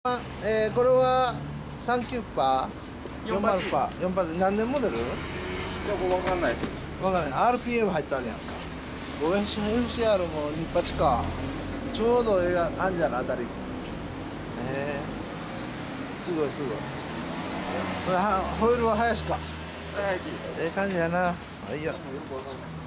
これは39パー、40パー、4パー、何年モデル？ いや、これ分かんない。 わかんない。RPM 入ってあるやんか。FCR もニッパチか。ちょうどええ感じやな、当たり。すごいすごい。ホイールは林か。 はい、 ええ感じやな。はいよ。 よく分かんない。